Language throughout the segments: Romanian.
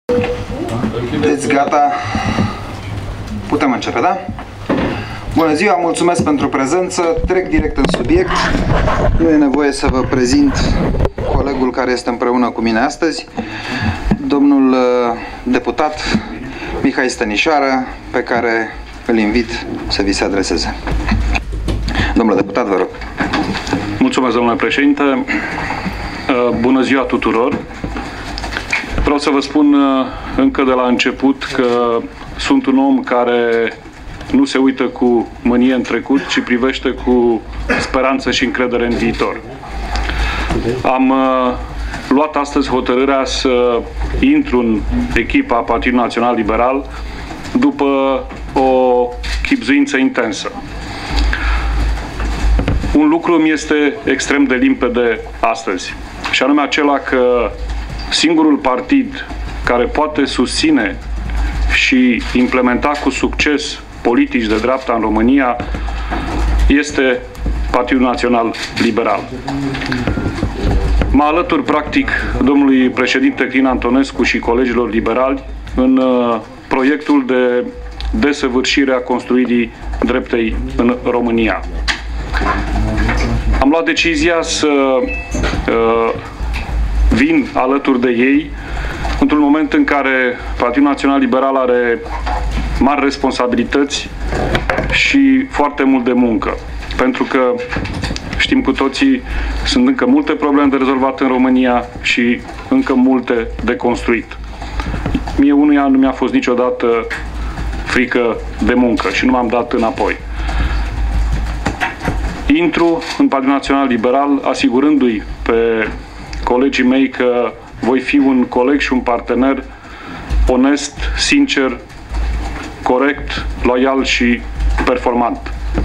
Sunteți gata? Putem începe, da? Bună ziua, mulțumesc pentru prezență. Trec direct în subiect. Nu e nevoie să vă prezint colegul care este împreună cu mine astăzi, domnul deputat Mihai Stănișoară, pe care îl invit să vi se adreseze. Domnule deputat, vă rog. Mulțumesc, domnule președinte. Bună ziua tuturor. Vreau să vă spun încă de la început că sunt un om care nu se uită cu mânie în trecut, ci privește cu speranță și încredere în viitor. Am luat astăzi hotărârea să intru în echipa Partidului Național Liberal după o chibzuință intensă. Un lucru mi este extrem de limpede astăzi, și anume acela că singurul partid care poate susține și implementa cu succes politici de dreapta în România este Partidul Național Liberal. Mă alătur practic domnului președinte Crin Antonescu și colegilor liberali în proiectul de desăvârșire a construirii dreptei în România. Am luat decizia să vin alături de ei într-un moment în care Partidul Național Liberal are mari responsabilități și foarte mult de muncă. Pentru că știm cu toții, sunt încă multe probleme de rezolvat în România și încă multe de construit. Mie unuia nu mi-a fost niciodată frică de muncă și nu m-am dat înapoi. Intru în Partidul Național Liberal asigurându-i pe colegii mei că voi fi un coleg și un partener onest, sincer, corect, loial și performant.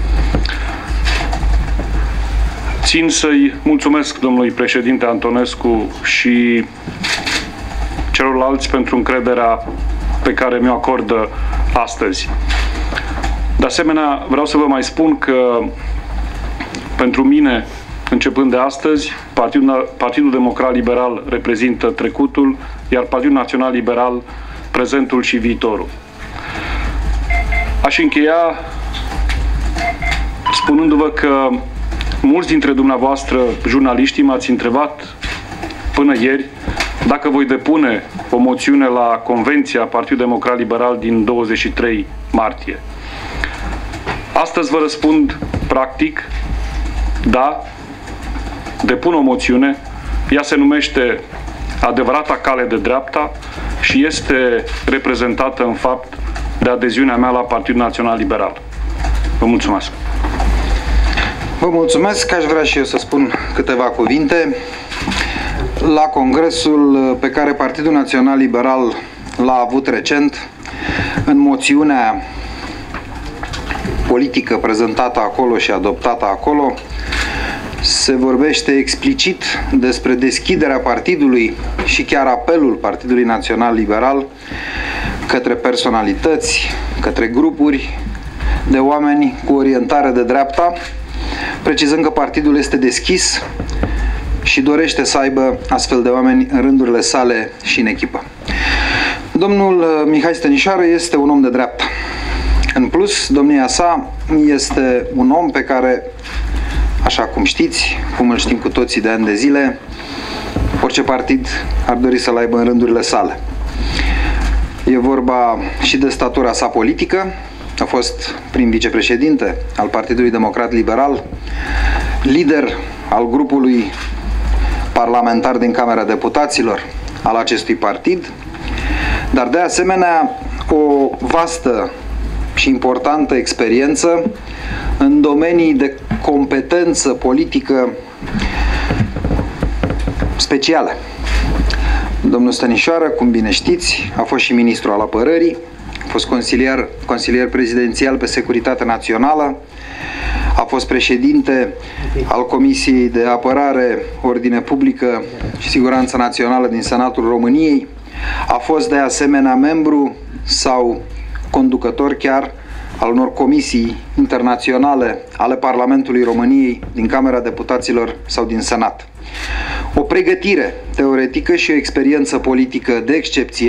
Țin să-i mulțumesc domnului președinte Antonescu și celorlalți pentru încrederea pe care mi-o acordă astăzi. De asemenea, vreau să vă mai spun că pentru mine, începând de astăzi, Partidul Democrat Liberal reprezintă trecutul, iar Partidul Național Liberal prezentul și viitorul. Aș încheia spunându-vă că mulți dintre dumneavoastră, jurnaliștii, m-ați întrebat până ieri dacă voi depune o moțiune la Convenția Partidului Democrat Liberal din 23 martie. Astăzi vă răspund practic, da, depun o moțiune, ea se numește Adevărata cale de dreapta și este reprezentată în fapt de adeziunea mea la Partidul Național Liberal. Vă mulțumesc! Vă mulțumesc, aș vrea și eu să spun câteva cuvinte. La congresul pe care Partidul Național Liberal l-a avut recent, în moțiunea politică prezentată acolo și adoptată acolo, se vorbește explicit despre deschiderea partidului și chiar apelul Partidului Național Liberal către personalități, către grupuri de oameni cu orientare de dreapta, precizând că partidul este deschis și dorește să aibă astfel de oameni în rândurile sale și în echipă. Domnul Mihai Stănișoară este un om de dreapta. În plus, domnia sa este un om pe care, așa cum știți, cum îl știm cu toții de ani de zile, orice partid ar dori să-l aibă în rândurile sale. E vorba și de statura sa politică. A fost prim vicepreședinte al Partidului Democrat Liberal, lider al grupului parlamentar din Camera Deputaților al acestui partid, dar de asemenea o vastă și importantă experiență în domenii de competență politică speciale. Domnul Stănișoară, cum bine știți, a fost și ministru al apărării, a fost consilier prezidențial pe securitate națională, a fost președinte al Comisiei de Apărare, Ordine Publică și Siguranță Națională din Senatul României, a fost de asemenea membru sau conducător chiar al unor comisii internaționale ale Parlamentului României, din Camera Deputaților sau din Senat. O pregătire teoretică și o experiență politică de excepție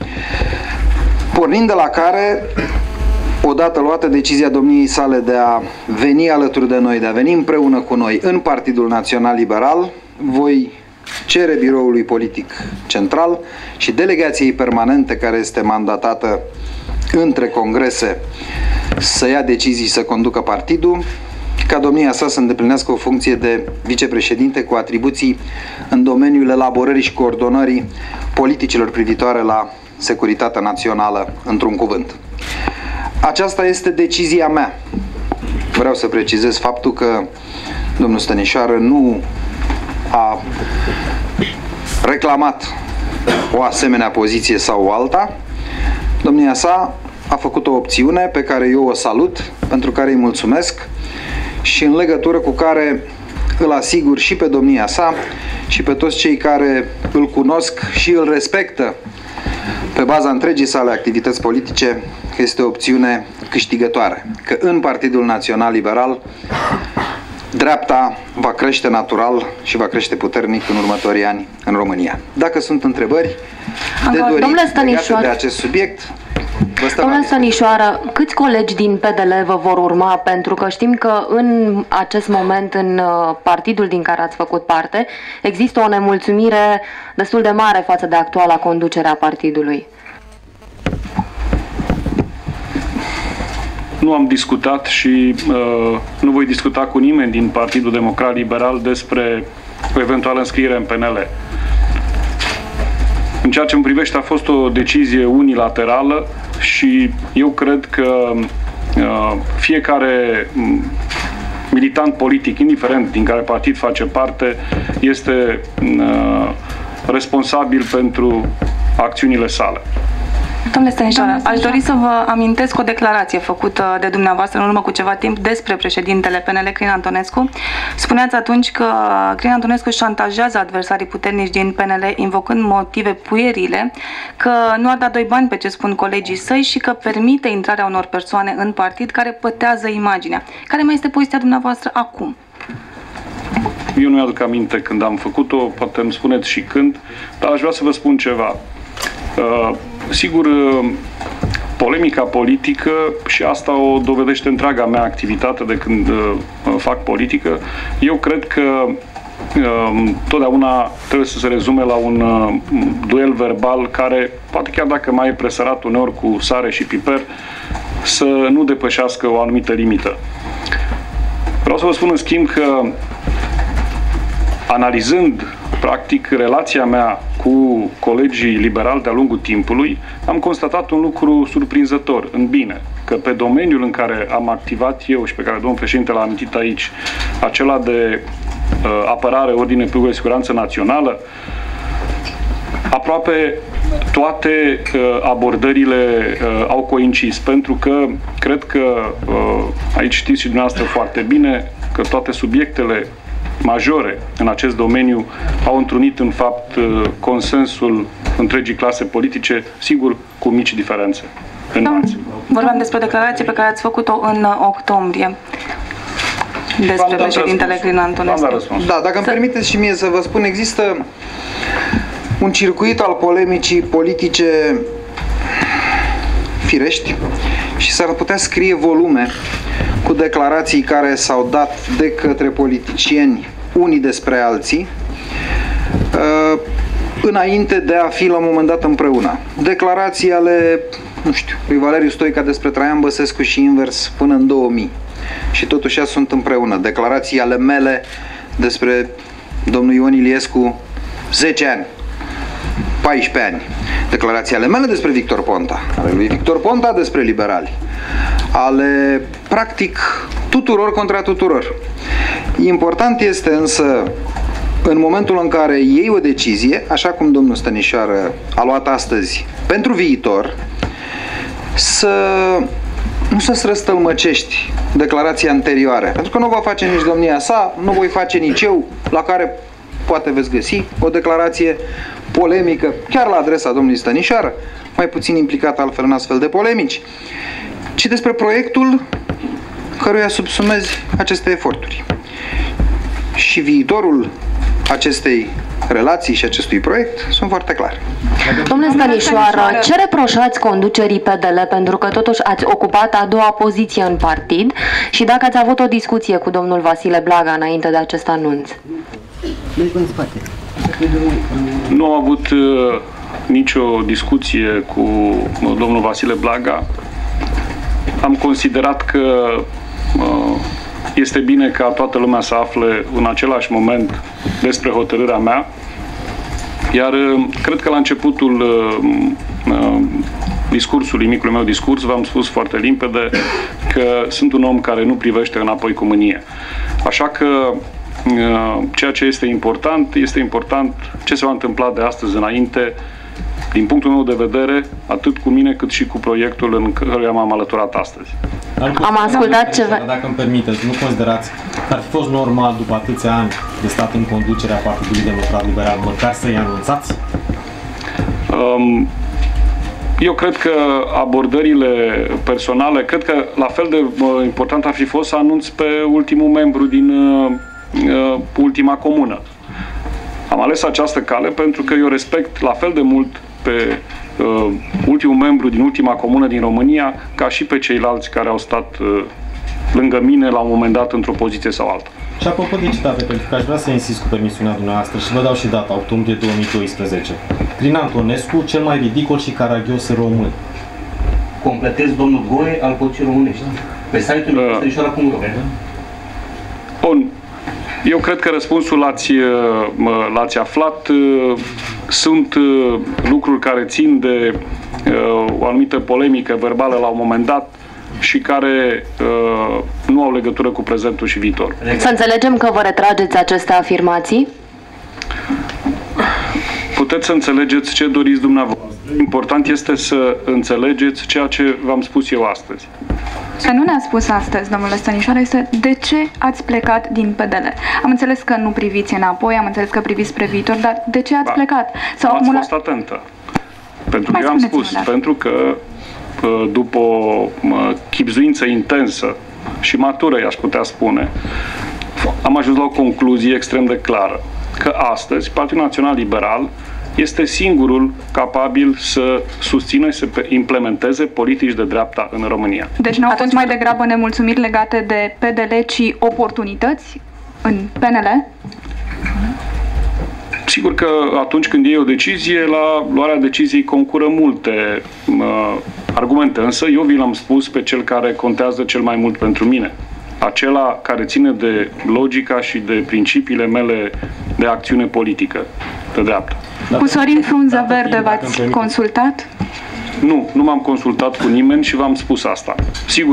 pornind de la care, odată luată decizia domniei sale de a veni alături de noi, de a veni împreună cu noi în Partidul Național Liberal, voi cere biroului politic central și delegației permanente care este mandatată între congrese să ia decizii să conducă partidul, ca domnia sa să îndeplinească o funcție de vicepreședinte cu atribuții în domeniul elaborării și coordonării politicilor privitoare la securitatea națională, într-un cuvânt. Aceasta este decizia mea. Vreau să precizez faptul că domnul Stănișoară nu a reclamat o asemenea poziție sau o alta. Domnia sa a făcut o opțiune pe care eu o salut, pentru care îi mulțumesc și în legătură cu care îl asigur și pe domnia sa și pe toți cei care îl cunosc și îl respectă pe baza întregii sale activități politice, că este o opțiune câștigătoare, că în Partidul Național Liberal dreapta va crește natural și va crește puternic în următorii ani în România. Dacă sunt întrebări de dorit legate de acest subiect, domnule Stănișoară, câți colegi din PDL vă vor urma? Pentru că știm că în acest moment în partidul din care ați făcut parte există o nemulțumire destul de mare față de actuala conducere a partidului. Nu am discutat și nu voi discuta cu nimeni din Partidul Democrat Liberal despre o eventuală înscriere în PNL. În ceea ce îmi privește, a fost o decizie unilaterală și eu cred că fiecare militant politic, indiferent din care partid face parte, este responsabil pentru acțiunile sale. Domnule Stănișoară, aș dori să vă amintesc o declarație făcută de dumneavoastră în urmă cu ceva timp despre președintele PNL, Crin Antonescu. Spuneați atunci că Crin Antonescu șantajează adversarii puternici din PNL invocând motive puerile, că nu ar da doi bani pe ce spun colegii săi și că permite intrarea unor persoane în partid care pătează imaginea. Care mai este poziția dumneavoastră acum? Eu nu mi-aduc aminte când am făcut-o, poate îmi spuneți și când, dar aș vrea să vă spun ceva. Sigur, polemica politică, și asta o dovedește întreaga mea activitate de când fac politică, eu cred că totdeauna trebuie să se rezume la un duel verbal care, poate chiar dacă mai e presărat uneori cu sare și piper, să nu depășească o anumită limită. Vreau să vă spun în schimb că, analizând practic relația mea cu colegii liberali de-a lungul timpului, am constatat un lucru surprinzător, în bine, că pe domeniul în care am activat eu și pe care domnul președinte l-a amintit aici, acela de apărare, ordine publică și siguranță națională, aproape toate abordările au coincis, pentru că cred că aici știți și dumneavoastră foarte bine că toate subiectele majore în acest domeniu au întrunit în fapt consensul întregii clase politice, sigur cu mici diferențe. Vorbeam despre o declarație pe care ați făcut-o în octombrie despre președintele Crin Antonescu. Da, dacă îmi permiteți și mie să vă spun, există un circuit al polemicii politice firești și s-ar putea scrie volume cu declarații care s-au dat de către politicieni unii despre alții înainte de a fi la un moment dat împreună. Declarații ale, nu știu, lui Valeriu Stoica despre Traian Băsescu și invers până în 2000. Și totuși ea sunt împreună. Declarații ale mele despre domnul Ion Iliescu 10 ani, 14 ani. Declarații ale mele despre Victor Ponta, ale lui Victor Ponta despre liberali, ale, practic, tuturor contra tuturor. Important este însă, în momentul în care iei o decizie, așa cum domnul Stănișoară a luat astăzi, pentru viitor, nu să-ți răstălmăcești declarația anterioare, pentru că nu va face nici domnia sa, nu voi face nici eu, la care poate veți găsi o declarație polemică, chiar la adresa domnului Stănișoară, mai puțin implicat altfel în astfel de polemici, ci despre proiectul căruia subsumezi aceste eforturi. Și viitorul acestei relații și acestui proiect sunt foarte clare. Domnule Stănișoară, ce reproșați conducerii PDL pentru că totuși ați ocupat a doua poziție în partid și dacă ați avut o discuție cu domnul Vasile Blaga înainte de acest anunț? Nu am avut nicio discuție cu domnul Vasile Blaga. Am considerat că este bine ca toată lumea să afle în același moment despre hotărârea mea, iar cred că la începutul discursului, micului meu discurs, v-am spus foarte limpede că sunt un om care nu privește înapoi cu mânie. Așa că ceea ce este important ce se va întâmpla de astăzi înainte, din punctul meu de vedere, atât cu mine cât și cu proiectul în care m-am alăturat astăzi. Am ascultat ceva. Dacă îmi permiteți, nu considerați că ar fi fost normal după atâția ani de stat în conducerea Partidului Democrat Liberal măcar să-i anunțați? Eu cred că abordările personale, cred că la fel de important ar fi fost să anunț pe ultimul membru din ultima comună. Am ales această cale pentru că eu respect la fel de mult pe ultimul membru din ultima comună din România ca și pe ceilalți care au stat lângă mine la un moment dat într-o poziție sau alta. Și apropo de citate, pentru că aș vrea să insist cu permisiunea dumneavoastră și vă dau și data, octombrie 2012. Crin Antonescu, cel mai ridicol și caragios român. Completez domnul Goe al Vocii Românești. Pe site-ul Stănișoara.ro. Bun. Eu cred că răspunsul l-ați aflat. Sunt lucruri care țin de o anumită polemică verbală la un moment dat și care nu au legătură cu prezentul și viitorul. Să înțelegem că vă retrageți aceste afirmații? Puteți să înțelegeți ce doriți dumneavoastră. Important este să înțelegeți ceea ce v-am spus eu astăzi. Ce nu ne-a spus astăzi, domnule Stănișoară, este de ce ați plecat din PDL. Am înțeles că nu priviți înapoi, am înțeles că priviți spre viitor, dar de ce ați plecat? Sau ați fost atentă. Pentru că eu am spus, pentru că după o chibzuință intensă și matură, i-aș putea spune, am ajuns la o concluzie extrem de clară, că astăzi Partidul Național Liberal este singurul capabil să susțină și să implementeze politici de dreapta în România. Deci nu au fost mai degrabă nemulțumiri legate de PDL, ci oportunități în PNL? Sigur că atunci când iei o decizie, la luarea deciziei concură multe argumente, însă eu vi l-am spus pe cel care contează cel mai mult pentru mine. Acela care ține de logica și de principiile mele de acțiune politică de dreapta. Cu Sorin Frunză Verde v-ați consultat? Nu m-am consultat cu nimeni și v-am spus asta. Sigur,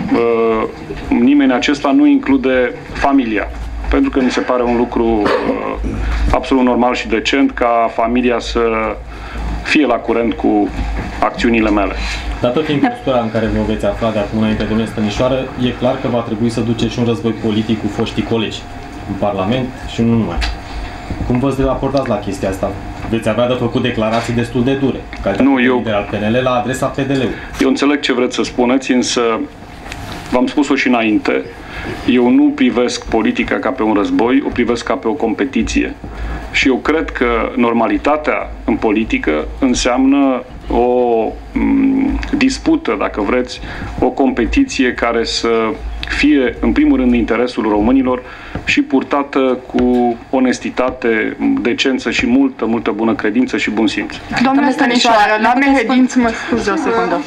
nimeni acesta nu include familia, pentru că mi se pare un lucru absolut normal și decent ca familia să fie la curent cu acțiunile mele. Dată fiind postura în care vă veți afla de acum înainte, domnule Stănișoară, e clar că va trebui să duceți și un război politic cu foștii colegi în Parlament și nu numai. Cum vă raportați la chestia asta? Veți avea de făcut declarații destul de dure, lider al PNL la adresa PDL-ului. Eu înțeleg ce vreți să spuneți, însă v-am spus-o și înainte, eu nu privesc politica ca pe un război, o privesc ca pe o competiție. Și eu cred că normalitatea în politică înseamnă o dispută, dacă vreți, o competiție care să fie, în primul rând, în interesul românilor și purtată cu onestitate, decență și multă bună credință și bun simț. Domnule Stănișoară, la Mehedinți, mă scuze o secundă.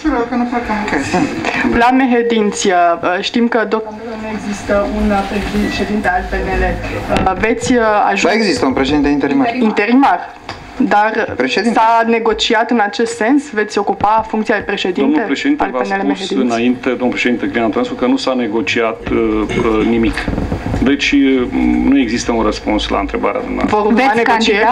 La Mehedinți, știm că deocamdată nu există un președinte al PNL. Veți ajuta... Da, există un președinte interimar. Interimar. Dar s-a negociat în acest sens? Veți ocupa funcția de președinte al PNL Mehedinți? Domnul președinte v-a spus înainte, domnul președinte Crin Antonescu, că nu s-a negociat nimic. Deci nu există un răspuns la întrebarea dumneavoastră. Vor urma negocieri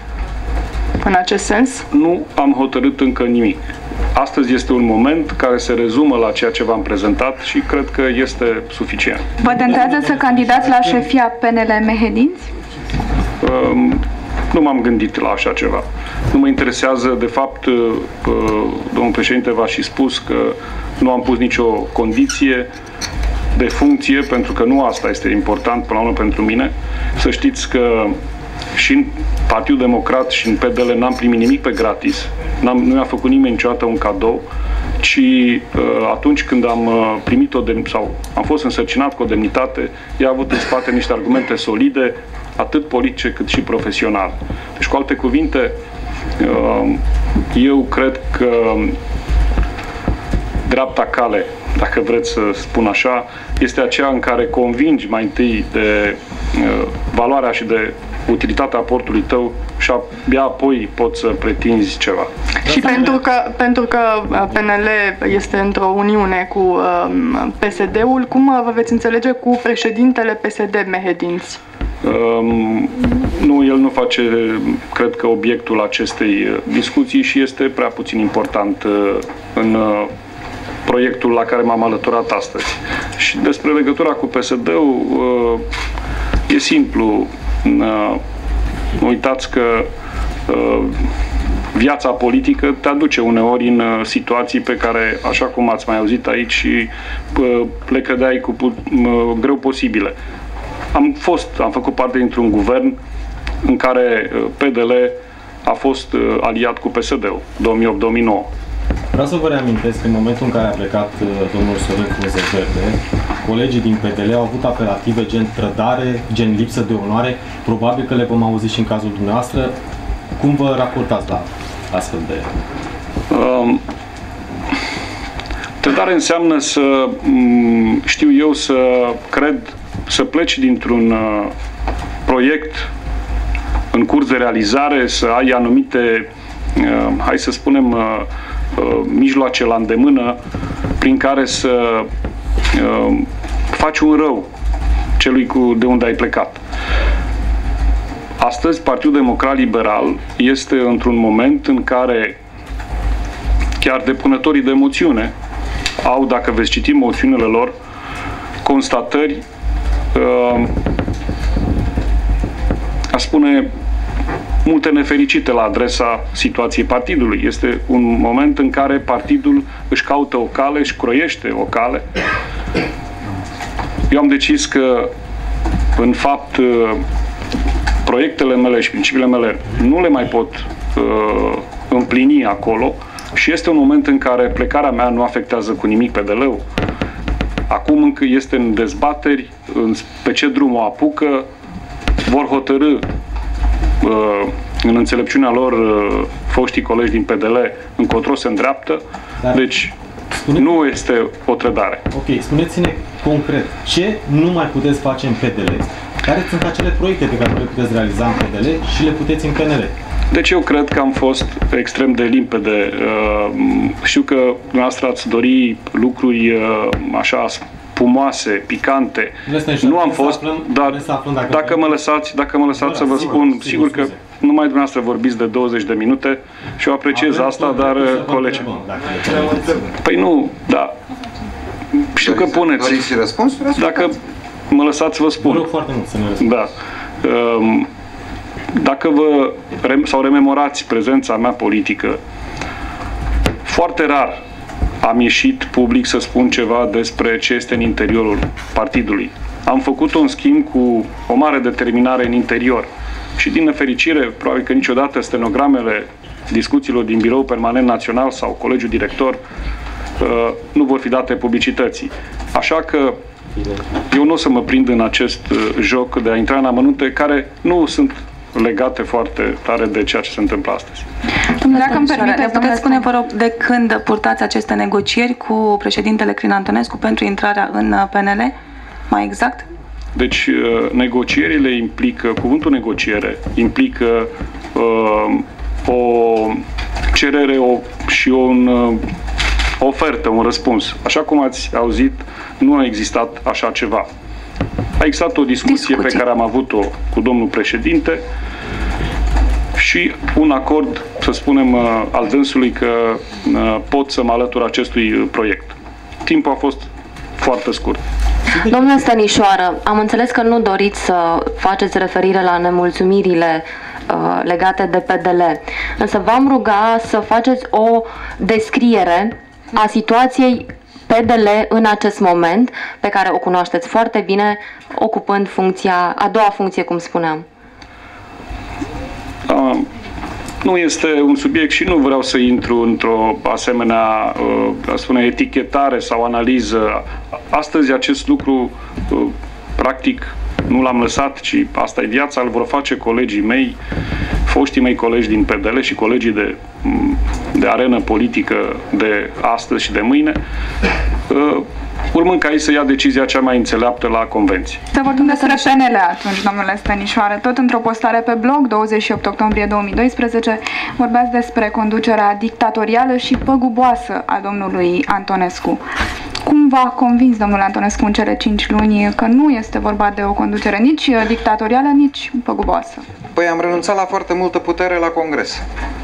în acest sens? Nu am hotărât încă nimic. Astăzi este un moment care se rezumă la ceea ce v-am prezentat și cred că este suficient. Vă tentează să candidați la șefia PNL Mehedinți? Nu m-am gândit la așa ceva. Nu mă interesează, de fapt, domnul președinte v-a și spus că nu am pus nicio condiție de funcție, pentru că nu asta este important până la urmă pentru mine. Să știți că și în Partidul Democrat și în PDL n-am primit nimic pe gratis, nu mi-a făcut nimeni niciodată un cadou, ci atunci când am primit sau am fost însărcinat cu o demnitate, ea a avut în spate niște argumente solide, atât politice cât și profesionale. Deci, cu alte cuvinte, eu cred că dreapta cale, dacă vreți să spun așa, este aceea în care convingi mai întâi de valoarea și de utilitatea aportului tău și abia apoi poți să pretinzi ceva. Și pentru că PNL este într-o uniune cu PSD-ul, cum vă veți înțelege cu președintele PSD, Mehedinți? Nu, el nu face, cred că, obiectul acestei discuții și este prea puțin important în proiectul la care m-am alăturat astăzi. Și despre legătura cu PSD-ul, e simplu. Uitați că viața politică te aduce uneori în situații pe care, așa cum ați mai auzit aici, le credeai cu greu posibile. Am făcut parte dintr-un guvern în care PDL a fost aliat cu PSD-ul, 2008-2009. Vreau să vă reamintesc că în momentul în care a plecat domnul Sorin Frunze Verde, colegii din PDL au avut apelative gen trădare, gen lipsă de onoare. Probabil că le vom auzi și în cazul dumneavoastră. Cum vă raportați la astfel de... Trădare înseamnă să, știu eu, să pleci dintr-un proiect în curs de realizare, să ai anumite, hai să spunem, mijloace la îndemână prin care să faci un rău celui de unde ai plecat. Astăzi, Partidul Democrat Liberal este într-un moment în care chiar depunătorii de moțiune au, dacă veți citi moțiunile lor, constatări, aș spune, multe nefericite la adresa situației partidului. Este un moment în care partidul își caută o cale, își croiește o cale. Eu am decis că, în fapt, proiectele mele și principiile mele nu le mai pot împlini acolo și este un moment în care plecarea mea nu afectează cu nimic PDL-ul. Acum încă este în dezbateri, pe ce drum o apucă, vor hotărâ în înțelepciunea lor foștii colegi din PDL încotro se îndreaptă, deci nu este o trădare. Ok, spuneți-ne concret, ce nu mai puteți face în PDL? Care sunt acele proiecte pe care le puteți realiza în PDL și le puteți în PNL? Deci eu cred că am fost extrem de limpede. Știu că dumneavoastră ați dori lucruri așa spumoase, picante. Nu am fost, dar dacă mă lăsați să vă spun, sigur că numai dumneavoastră vorbiți de 20 de minute și eu apreciez asta, dar colegi... Păi nu, da. Știu că puneți. Dacă mă lăsați să vă spun. Vă rog foarte mult să ne răspundeți. Da. Dacă vă rememorați prezența mea politică, foarte rar am ieșit public să spun ceva despre ce este în interiorul partidului. Am făcut-o, în schimb, cu o mare determinare în interior. Și, din nefericire, probabil că niciodată stenogramele discuțiilor din Biroul Permanent Național sau Colegiul Director nu vor fi date publicității. Așa că eu nu o să mă prind în acest joc de a intra în amănunte care nu sunt legate foarte tare de ceea ce se întâmplă astăzi. Dacă îmi permiteți, puteți spune, vă rog, de când purtați aceste negocieri cu președintele Crin Antonescu pentru intrarea în PNL, mai exact? Deci, negocierile implică, cuvântul negociere implică o cerere și o ofertă, un răspuns. Așa cum ați auzit, nu a existat așa ceva. A existat o discuție pe care am avut-o cu domnul președinte și un acord, să spunem, al dânsului că pot să mă alătur acestui proiect. Timpul a fost foarte scurt. Domnule Stănișoară, am înțeles că nu doriți să faceți referire la nemulțumirile legate de PDL, însă v-am ruga să faceți o descriere a situației PDL în acest moment, pe care o cunoașteți foarte bine, ocupând funcția, a doua funcție, cum spuneam. Nu este un subiect și nu vreau să intru într-o asemenea, spune, etichetare sau analiză. Astăzi acest lucru, practic, nu l-am lăsat, ci asta e viața, îl vor face colegii mei, foștii mei colegi din PDL și colegii de arenă politică de astăzi și de mâine, urmând ca ei să ia decizia cea mai înțeleaptă la convenție. Să vorbim despre PNL atunci, domnule Stănișoară. Tot într-o postare pe blog, 28 octombrie 2012, vorbeați despre conducerea dictatorială și păguboasă a domnului Antonescu. Cum v-a convins domnul Antonescu în cele 5 luni că nu este vorba de o conducere nici dictatorială, nici păguboasă? Păi am renunțat la foarte multă putere la Congres.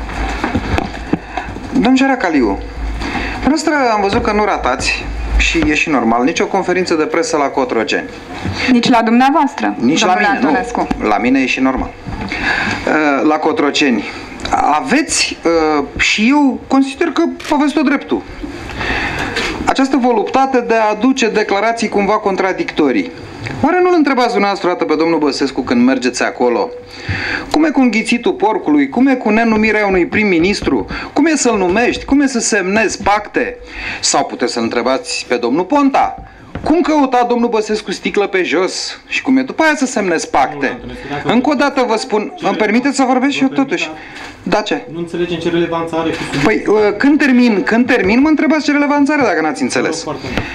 Domnul Jaracaliu, noastră am văzut că nu ratați, și e și normal, nici o conferință de presă la Cotroceni. Nici la dumneavoastră, nici la mine, Antonescu. Nu. La mine e și normal. La Cotroceni. Aveți, și eu consider că aveți tot dreptul, această voluptate de a aduce declarații cumva contradictorii. Oare nu-l întrebați dumneavoastră dată pe domnul Băsescu când mergeți acolo? Cum e cu înghițitul porcului? Cum e cu nenumirea unui prim-ministru? Cum e să-l numești? Cum e să semnezi pacte? Sau puteți să-l întrebați pe domnul Ponta? Cum căuta domnul Băsescu sticlă pe jos? Și cum e după aia să semnezi pacte? Încă o dată vă spun, îmi permiteți să vorbesc și eu totuși? Da, ce? Nu înțelegem ce relevanță are. Păi, când termin, mă întrebați ce relevanță are, dacă n-ați înțeles.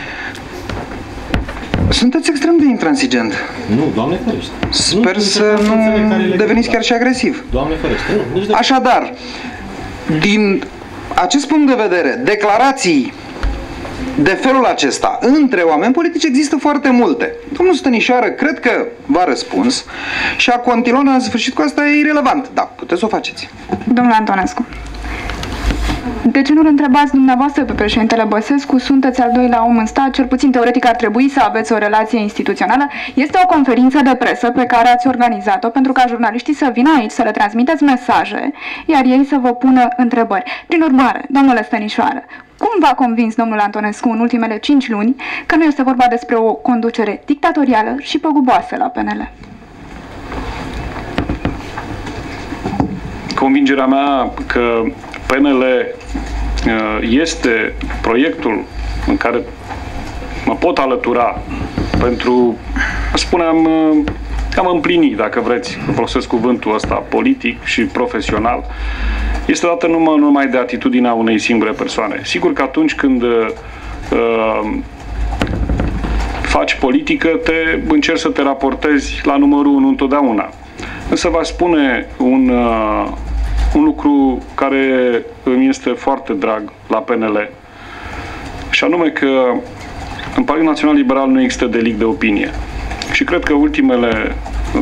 Sunteți extrem de intransigent. Nu, Doamne ferește. Sper să nu deveniți chiar și agresiv. Doamne ferește. Nu, nici de... Așadar, din acest punct de vedere, declarații de felul acesta între oameni politici există foarte multe. Domnul Stănișoară cred că v-a răspuns și a continuat în sfârșit cu asta e irelevant. Da, puteți să o faceți. Domnule Antonescu, de ce nu-l întrebați dumneavoastră pe președintele Băsescu? Sunteți al doilea om în stat, cel puțin teoretic ar trebui să aveți o relație instituțională. Este o conferință de presă pe care ați organizat-o pentru ca jurnaliștii să vină aici, să le transmiteți mesaje, iar ei să vă pună întrebări. Prin urmare, domnule Stănișoară, cum v-a convins domnul Antonescu în ultimele 5 luni că nu este vorba despre o conducere dictatorială și păguboasă la PNL? Convingerea mea că PNL este proiectul în care mă pot alătura pentru, spuneam, am împlinit, dacă vreți, folosesc cuvântul ăsta, politic și profesional, este dată numai de atitudinea unei singure persoane. Sigur că atunci când faci politică, încerci să te raportezi la numărul 1 întotdeauna. Însă v-aș spune un lucru care îmi este foarte drag la PNL, și anume că în Partidul Național Liberal nu există delict de opinie. Și cred că ultimele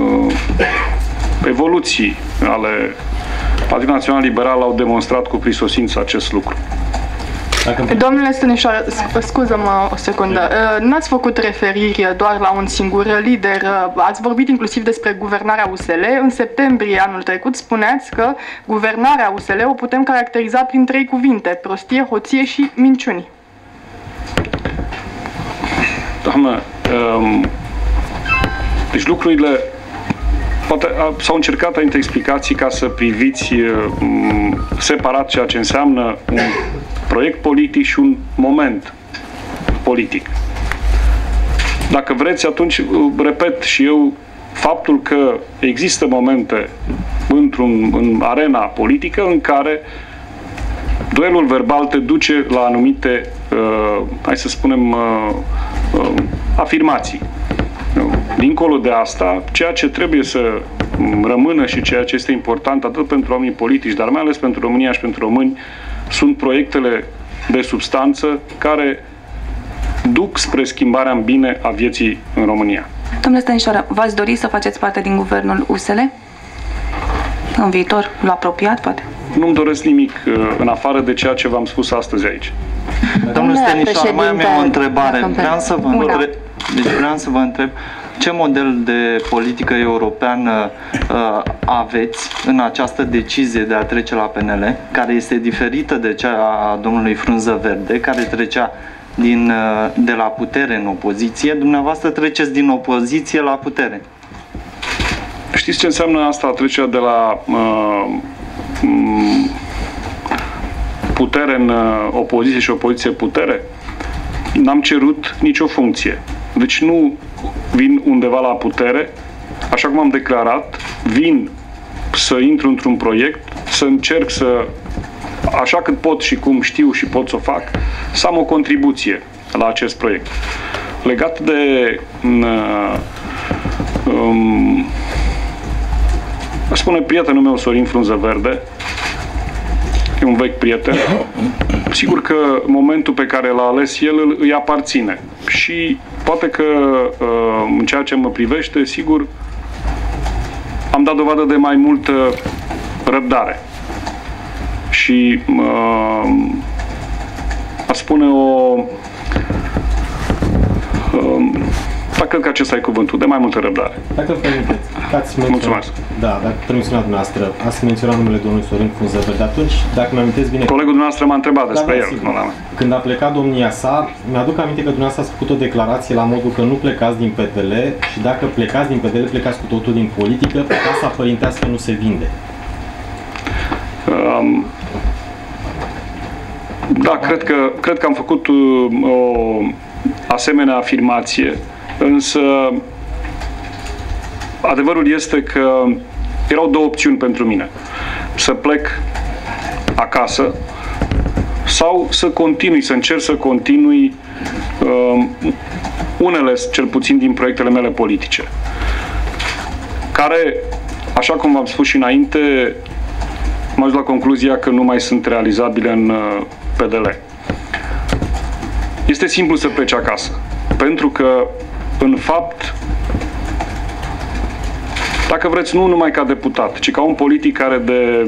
evoluții ale Partidul Național Liberal au demonstrat cu prisosință acest lucru. Domnule Stănișoară, scuză-mă o secundă, n-ați făcut referiri doar la un singur lider, ați vorbit inclusiv despre guvernarea USL. În septembrie anul trecut spuneați că guvernarea USL o putem caracteriza prin 3 cuvinte: prostie, hoție și minciuni. Doamnă, deci lucrurile poate s-au încercat a explicații ca să priviți separat ceea ce înseamnă un proiect politic și un moment politic. Dacă vreți, atunci repet și eu faptul că există momente în arena politică în care duelul verbal te duce la anumite, hai să spunem, afirmații. Dincolo de asta, ceea ce trebuie să rămână și ceea ce este important atât pentru oamenii politici, dar mai ales pentru România și pentru români, sunt proiectele de substanță care duc spre schimbarea în bine a vieții în România. Domnule Stănișoară, v-ați dori să faceți parte din guvernul USL? În viitor, la apropiat, poate? Nu-mi doresc nimic în afară de ceea ce v-am spus astăzi aici. Domnule Stănișoară, mai am o întrebare. Vreau să vă întreb ce model de politică europeană aveți în această decizie de a trece la PNL, care este diferită de cea a domnului Frunză Verde, care trecea de la putere în opoziție. Dumneavoastră treceți din opoziție la putere. Știți ce înseamnă asta, trecerea de la putere în opoziție și opoziție putere? N-am cerut nicio funcție. Deci nu vin undeva la putere, așa cum am declarat, vin să intru într-un proiect, să încerc să, așa cât pot și cum știu și pot să o fac, să am o contribuție la acest proiect. Legat de aș spune prietenul meu Sorin Frunză Verde, e un vechi prieten, sigur că momentul pe care l-a ales el îi aparține și poate că în ceea ce mă privește, sigur, am dat dovadă de mai multă răbdare și aș spune cred că acesta e cuvântul, de mai multă răbdare. Dacă îmi permiteți, mulțumesc. Da, dacă menționat dumneavoastră, ați menționat numele domnului Sorin Frunză Verde, atunci, dacă mi amintesc bine... Colegul dumneavoastră m-a întrebat despre el. Când a plecat domnia sa, mi-aduc aminte că dumneavoastră ați făcut o declarație la modul că nu plecați din PDL și dacă plecați din PDL, plecați cu totul din politică, casa părintească nu se vinde. Da, cred că am făcut o asemenea afirmație. Însă, adevărul este că erau două opțiuni pentru mine. Să plec acasă sau să continui, să încerc să continui unele, cel puțin, din proiectele mele politice, care, așa cum v-am spus și înainte, am ajuns la concluzia că nu mai sunt realizabile în PDL. Este simplu să pleci acasă, pentru că în fapt, dacă vreți, nu numai ca deputat, ci ca un politic care de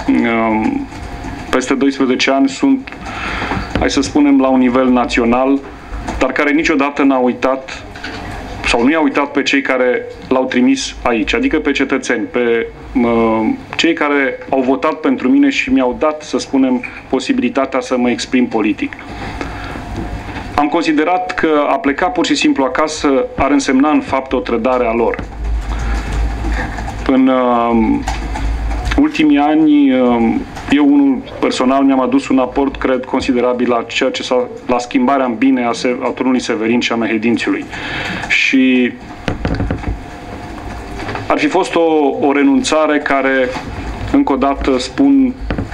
peste 12 ani sunt, hai să spunem, la un nivel național, dar care niciodată n-a uitat sau nu i-a uitat pe cei care l-au trimis aici, adică pe cetățeni, pe cei care au votat pentru mine și mi-au dat, să spunem, posibilitatea să mă exprim politic. Am considerat că a pleca pur și simplu acasă ar însemna în fapt o trădare a lor. În ultimii ani, eu unul personal mi-am adus un aport, cred, considerabil la ceea ce la schimbarea în bine a turnului Severin și a Mehedințiului. Și ar fi fost o renunțare care, încă o dată spun,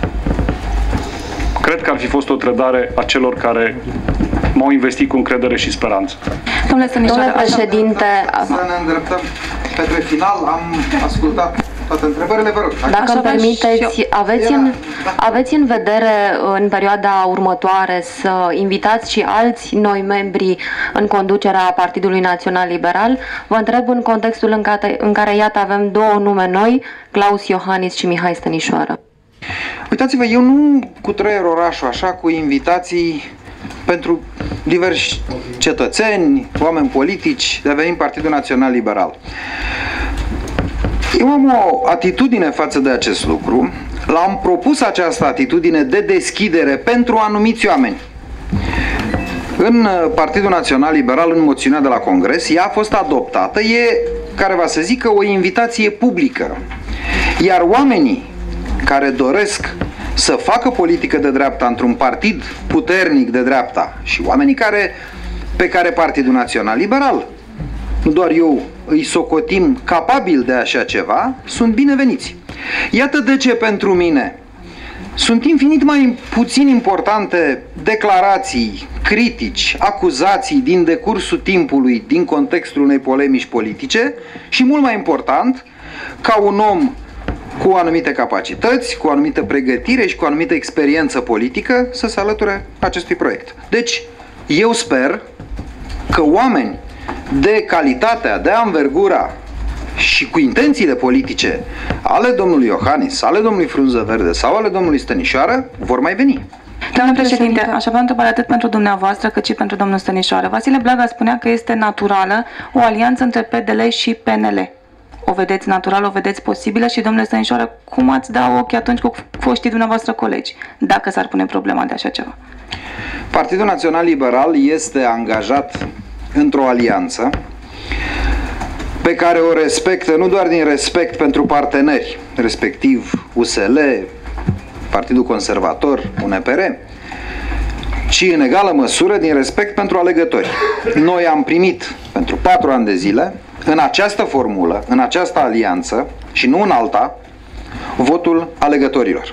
cred că ar fi fost o trădare a celor care m-au investit cu încredere și speranță. Domnule președinte, să ne îndreptăm către final. Am ascultat toate întrebările, vă rog. Dacă îmi permiteți, aveți în vedere în perioada următoare să invitați și alți noi membri în conducerea Partidului Național Liberal? Vă întreb în contextul în care, iată, avem două nume noi, Claus Iohannis și Mihai Stănișoară. Uitați-vă, eu nu cutreier orașul așa cu invitații pentru diversi cetățeni, oameni politici, de a veni în Partidul Național Liberal. Eu am o atitudine față de acest lucru. L-am propus această atitudine de deschidere pentru anumiți oameni. În Partidul Național Liberal, în moțiunea de la Congres, ea a fost adoptată, e, care va să zică, o invitație publică. Iar oamenii care doresc să facă politică de dreapta într-un partid puternic de dreapta și oamenii pe care Partidul Național Liberal, nu doar eu, îi socotim capabili de așa ceva, sunt bineveniți. Iată de ce pentru mine sunt infinit mai puțin importante declarații, critici, acuzații din decursul timpului, din contextul unei polemici politice și mult mai important, ca un om cu anumite capacități, cu o anumită pregătire și cu o anumită experiență politică să se alăture acestui proiect. Deci, eu sper că oameni de calitatea, de anvergura și cu intențiile politice ale domnului Iohannis, ale domnului Frunză Verde sau ale domnului Stănișoară vor mai veni. Domnule președinte, aș avea o întrebare atât pentru dumneavoastră cât și pentru domnul Stănișoară. Vasile Blaga spunea că este naturală o alianță între PDL și PNL. O vedeți natural, o vedeți posibilă și, domnule Stănișoară, cum ați da ochi atunci cu foștii dumneavoastră colegi, dacă s-ar pune problema de așa ceva? Partidul Național Liberal este angajat într-o alianță. pe care o respectă nu doar din respect pentru parteneri, respectiv USL, Partidul Conservator, UNPR, ci în egală măsură din respect pentru alegători. Noi am primit pentru 4 ani de zile, în această formulă, în această alianță și nu în alta, votul alegătorilor.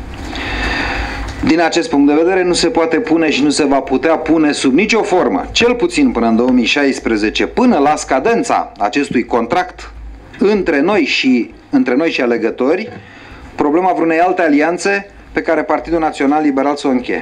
Din acest punct de vedere nu se poate pune și nu se va putea pune sub nicio formă, cel puțin până în 2016, până la scadența acestui contract între noi și alegători, problema vreunei alte alianțe pe care Partidul Național Liberal să o încheie.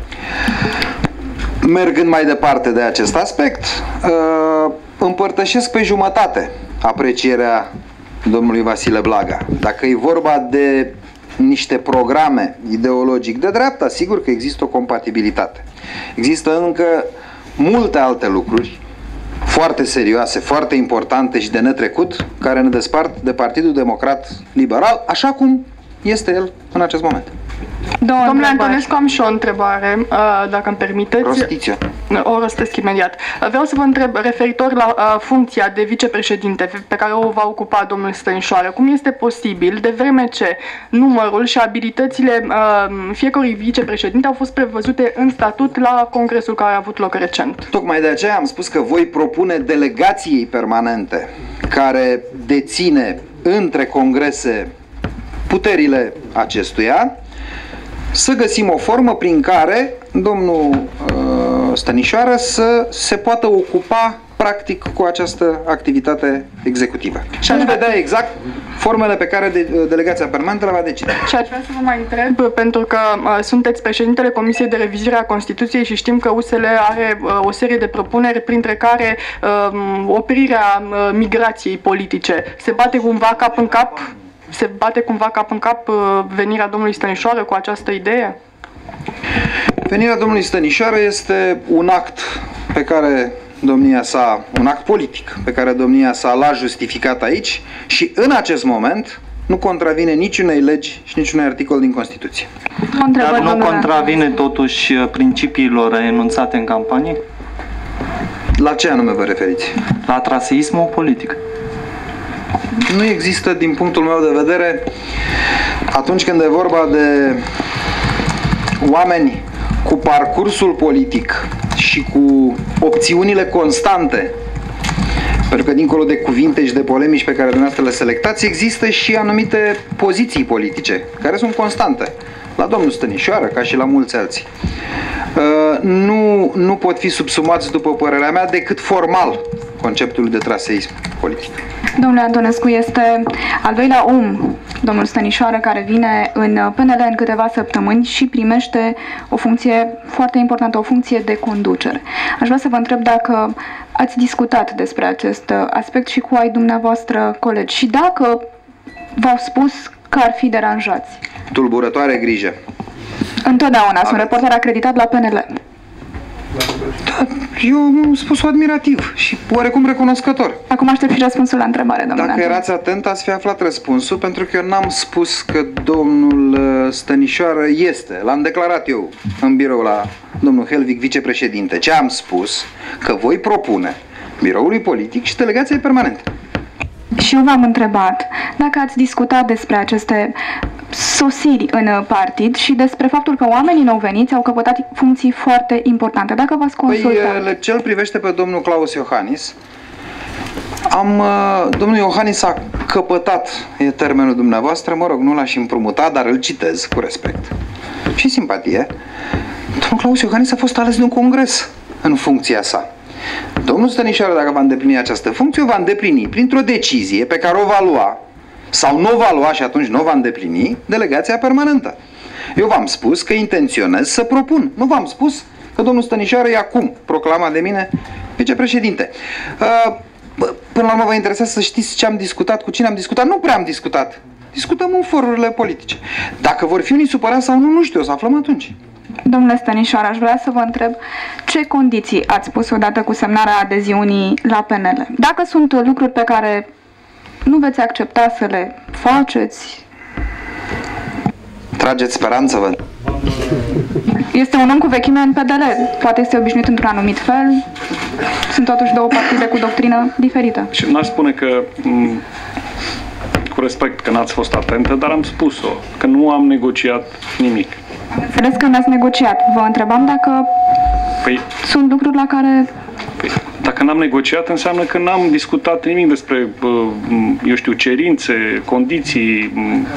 Mergând mai departe de acest aspect, împărtășesc pe jumătate aprecierea domnului Vasile Blaga. Dacă e vorba de niște programe ideologic de dreapta, sigur că există o compatibilitate. Există încă multe alte lucruri foarte serioase, foarte importante și de netrecut, care ne despart de Partidul Democrat Liberal, așa cum este el în acest moment. Domnule Antonescu, am și o întrebare, dacă îmi permiteți. Rostiți-o. O rostesc imediat. Vreau să vă întreb referitor la funcția de vicepreședinte pe care o va ocupa domnul Stănișoară. Cum este posibil, de vreme ce numărul și abilitățile fiecărui vicepreședinte au fost prevăzute în statut la congresul care a avut loc recent? Tocmai de aceea am spus că voi propune delegației permanente care deține între congrese puterile acestuia să găsim o formă prin care domnul Stănișoară să se poată ocupa practic cu această activitate executivă. Și aș vedea exact formele pe care delegația permanentă le va decide. Și aș vrea să vă mai întreb, pentru că sunteți președintele Comisiei de Revizuire a Constituției și știm că USL are o serie de propuneri, printre care oprirea migrației politice. Se bate cumva cap în cap? Se bate cumva cap în cap venirea domnului Stănișoară cu această idee? Venirea domnului Stănișoară este un act pe care domnia sa, un act politic pe care domnia sa l-a justificat aici și în acest moment nu contravine niciunei legi și niciunui articol din Constituție. Dar nu contravine totuși principiilor enunțate în campanie? La ce anume vă referiți? La traseismul politic. Nu există, din punctul meu de vedere, atunci când e vorba de oameni cu parcursul politic și cu opțiunile constante, pentru că dincolo de cuvinte și de polemici pe care dumneavoastră le selectați, există și anumite poziții politice care sunt constante. La domnul Stănișoară, ca și la mulți alții. Nu pot fi subsumați, după părerea mea, decât formal conceptul de traseism politic. Domnule Antonescu, este al doilea om, domnul Stănișoară, care vine în PNL în câteva săptămâni și primește o funcție foarte importantă, o funcție de conducere. Aș vrea să vă întreb dacă ați discutat despre acest aspect și cu ai dumneavoastră colegi și dacă v-au spus că ar fi deranjați. Tulburătoare grijă. Întotdeauna sunt reporter acreditat la PNL. Da, eu am spus-o admirativ și oarecum recunoscător. Acum aștept și răspunsul la întrebare, domnule. Dacă erați atent, ați fi aflat răspunsul, pentru că eu n-am spus că domnul Stănișoară este. L-am declarat eu în birou la domnul Helvig, vicepreședinte. Ce am spus? Că voi propune biroului politic și delegației permanente. Și eu v-am întrebat dacă ați discutat despre aceste sosiri în partid și despre faptul că oamenii nou veniți au căpătat funcții foarte importante. Dacă v-ați consultat... Păi, ce îl privește pe domnul Claus Iohannis, domnul Iohannis a căpătat, e termenul dumneavoastră, mă rog, nu l-aș împrumuta, dar îl citez cu respect și simpatie. Domnul Claus Iohannis a fost ales de un congres în funcția sa. Domnul Stănișoară, dacă va îndeplini această funcție, o va îndeplini printr-o decizie pe care o va lua sau nu o va lua și atunci nu o va îndeplini delegația permanentă. Eu v-am spus că intenționez să propun. Nu v-am spus că domnul Stănișoară e acum proclamat de mine vicepreședinte. Până la urmă vă interesează să știți ce am discutat, cu cine am discutat? Nu prea am discutat. Discutăm în forurile politice. Dacă vor fi unii supărați sau nu, nu știu, o să aflăm atunci. Domnule Stănișoară, aș vrea să vă întreb ce condiții ați pus odată cu semnarea adeziunii la PNL. Dacă sunt lucruri pe care nu veți accepta să le faceți? Trageți speranță, văd. Este un om cu vechime în PDL. Poate este obișnuit într-un anumit fel. Sunt totuși două partide cu doctrină diferită. Și n-aș spune că, cu respect că n-ați fost atentă, dar am spus-o, că nu am negociat nimic. Am înțeles că n-ați negociat. Vă întrebam dacă sunt lucruri la care... Dacă n-am negociat, înseamnă că n-am discutat nimic despre, eu știu, cerințe, condiții.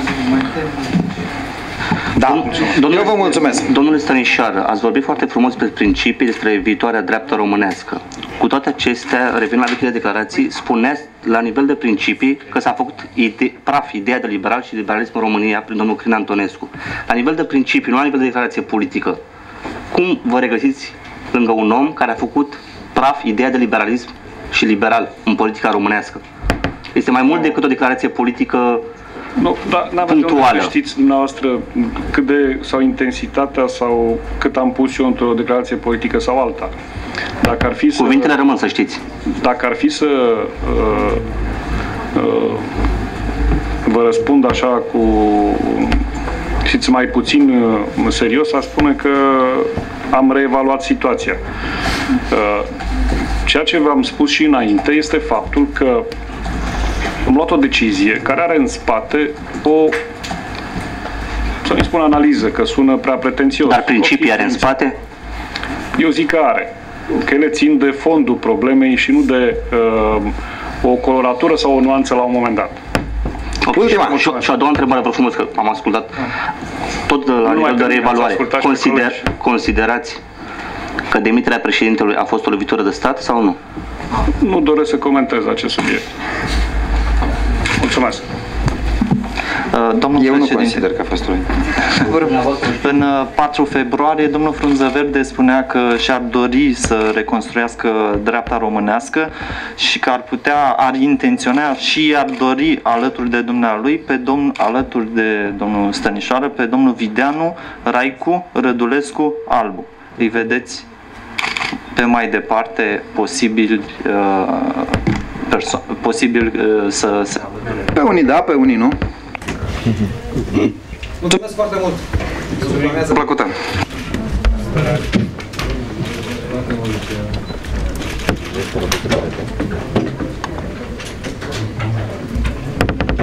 Da, eu vă mulțumesc. Domnule Stănișoară, ați vorbit foarte frumos despre principii, despre viitoarea dreaptă românească. Cu toate acestea, revin la vechile declarații, spuneați la nivel de principii că s-a făcut praf ideea de liberal și liberalism în România prin domnul Crin Antonescu. La nivel de principii, nu la nivel de declarație politică, cum vă regăsiți lângă un om care a făcut praf ideea de liberalism și liberal în politica românească? Este mai mult decât o declarație politică punctuală. Știți dumneavoastră cât de, sau intensitatea sau cât am pus eu într-o declarație politică sau alta. Dacă ar fi Cuvintele rămân, să știți. Dacă ar fi să vă răspund așa cu, știți, mai puțin serios, aș spune că am reevaluat situația. Ceea ce v-am spus și înainte este faptul că am luat o decizie care are în spate o, să nu spun analiză, că sună prea pretențios. Dar principii are în spate? Eu zic că are. Că ele țin de fondul problemei și nu de o coloratură sau o nuanță la un moment dat. Și a doua întrebare, vă frumos, că am ascultat tot la nivel de reevaluare. Considerați că demiterea președintelui a fost o lovitură de stat sau nu? Nu doresc să comentez acest subiect. Mulțumesc. Eu nu consider că a fost În 4 februarie, domnul Frunzăverde spunea că și-ar dori să reconstruiască dreapta românească și că ar intenționa și ar dori alături de dumnealui, alături de domnul Stănișoară, pe domnul Videanu, Raicu, Rădulescu, Albu. Îi vedeți pe mai departe posibil să se... Pe unii da, pe unii nu. Mulțumesc foarte mult! Mulțumesc plăcută!